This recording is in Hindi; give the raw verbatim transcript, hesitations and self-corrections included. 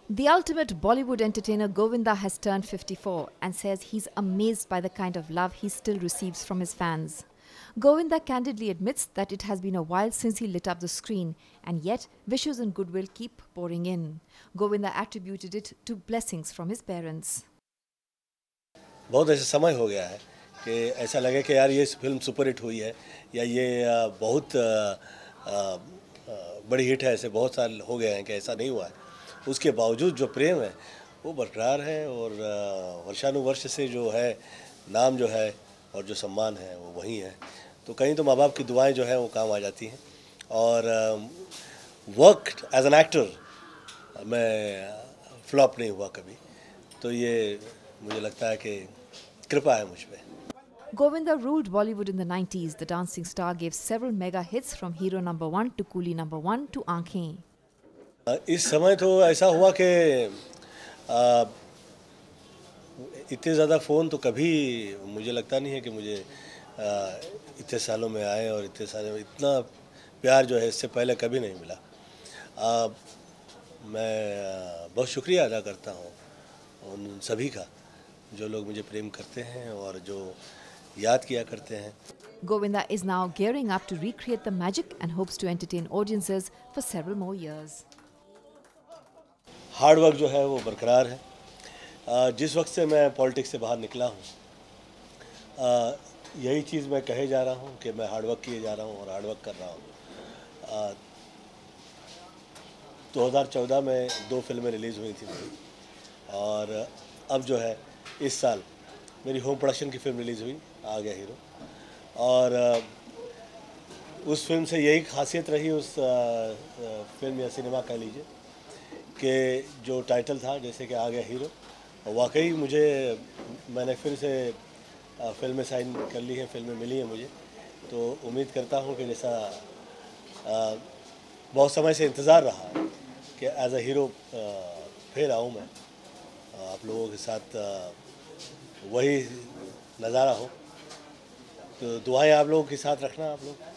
The ultimate Bollywood entertainer Govinda has turned fifty-four and says he's amazed by the kind of love he still receives from his fans. Govinda candidly admits that it has been a while since he lit up the screen, and yet wishes and goodwill keep pouring in. Govinda attributed it to blessings from his parents. बहुत ऐसा समय हो गया है कि ऐसा लगे कि यार ये फिल्म सुपरहिट हुई है या ये बहुत बड़ी हिट है। ऐसे बहुत साल हो गए हैं कि ऐसा नहीं हुआ है। उसके बावजूद जो प्रेम है वो बरकरार है और वर्षानुवर्ष से जो है नाम जो है और जो सम्मान है वो वही है। तो कहीं तो माँ बाप की दुआएं जो है वो काम आ जाती हैं। और वर्क एज एन एक्टर मैं फ्लॉप नहीं हुआ कभी, तो ये मुझे लगता है कि कृपा है मुझ पे। Govinda ruled Bollywood in the nineties. The dancing star gave several mega hits from Hero Number One to Coolie Number One to Aankhein. इस समय तो ऐसा हुआ कि इतने ज़्यादा फ़ोन तो कभी मुझे लगता नहीं है कि मुझे इतने सालों में आए, और इतने सालों में इतना प्यार जो है इससे पहले कभी नहीं मिला। आ, मैं बहुत शुक्रिया अदा करता हूँ उन सभी का जो लोग मुझे प्रेम करते हैं और जो याद किया करते हैं। Govinda is now gearing up to recreate the magic and hopes to entertain audiences for several more years. Hard work जो है वो बरकरार है। जिस वक्त से मैं पॉलिटिक्स से बाहर निकला हूँ, यही चीज़ मैं कहे जा रहा हूँ कि मैं हार्ड वर्क किए जा रहा हूँ और हार्ड वर्क कर रहा हूँ। दो हज़ार चौदह में दो फिल्में रिलीज़ हुई थी मेरी, और अब जो है इस साल मेरी होम प्रोडक्शन की फिल्म रिलीज़ हुई, आ गया हीरो। और उस फिल्म से यही खासियत रही, उस फिल्म या सिनेमा कह लीजिए, कि जो टाइटल था जैसे कि आ गया हीरो, वाकई मुझे मैंने फिर से फिल्में साइन कर ली हैं, फिल्में मिली हैं मुझे। तो उम्मीद करता हूं कि जैसा बहुत समय से इंतज़ार रहा है कि एज अ हीरो फिर आऊं मैं आप लोगों के साथ, वही नज़ारा हो। तो दुआएं आप लोगों के साथ रखना आप लोग।